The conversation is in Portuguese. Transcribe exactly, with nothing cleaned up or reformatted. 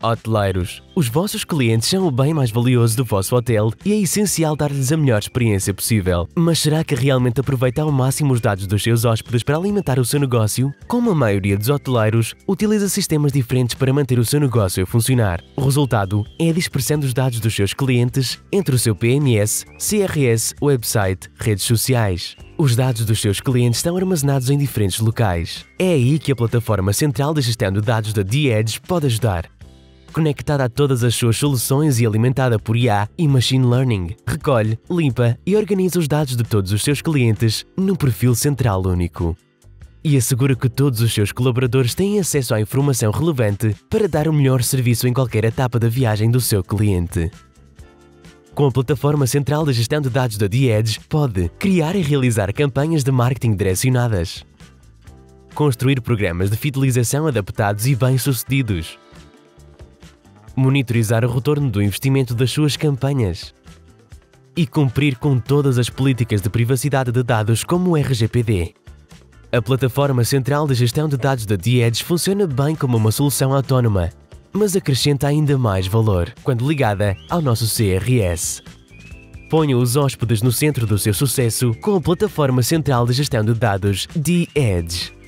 Hoteleiros. Os vossos clientes são o bem mais valioso do vosso hotel e é essencial dar-lhes a melhor experiência possível. Mas será que realmente aproveita ao máximo os dados dos seus hóspedes para alimentar o seu negócio? Como a maioria dos hoteleiros, utiliza sistemas diferentes para manter o seu negócio a funcionar. O resultado é a dispersão dos dados dos seus clientes entre o seu P M S, C R S, website, redes sociais. Os dados dos seus clientes estão armazenados em diferentes locais. É aí que a plataforma central de gestão de dados da The-Edge pode ajudar. Conectada a todas as suas soluções e alimentada por I A e Machine Learning, recolhe, limpa e organiza os dados de todos os seus clientes num perfil central único. E assegura que todos os seus colaboradores têm acesso à informação relevante para dar o melhor serviço em qualquer etapa da viagem do seu cliente. Com a plataforma central de gestão de dados da The-Edge, pode criar e realizar campanhas de marketing direcionadas, construir programas de fidelização adaptados e bem-sucedidos, monitorizar o retorno do investimento das suas campanhas e cumprir com todas as políticas de privacidade de dados como o R G P D. A plataforma central de gestão de dados da The-Edge funciona bem como uma solução autónoma, mas acrescenta ainda mais valor quando ligada ao nosso C R S. Ponha os hóspedes no centro do seu sucesso com a plataforma central de gestão de dados The-Edge.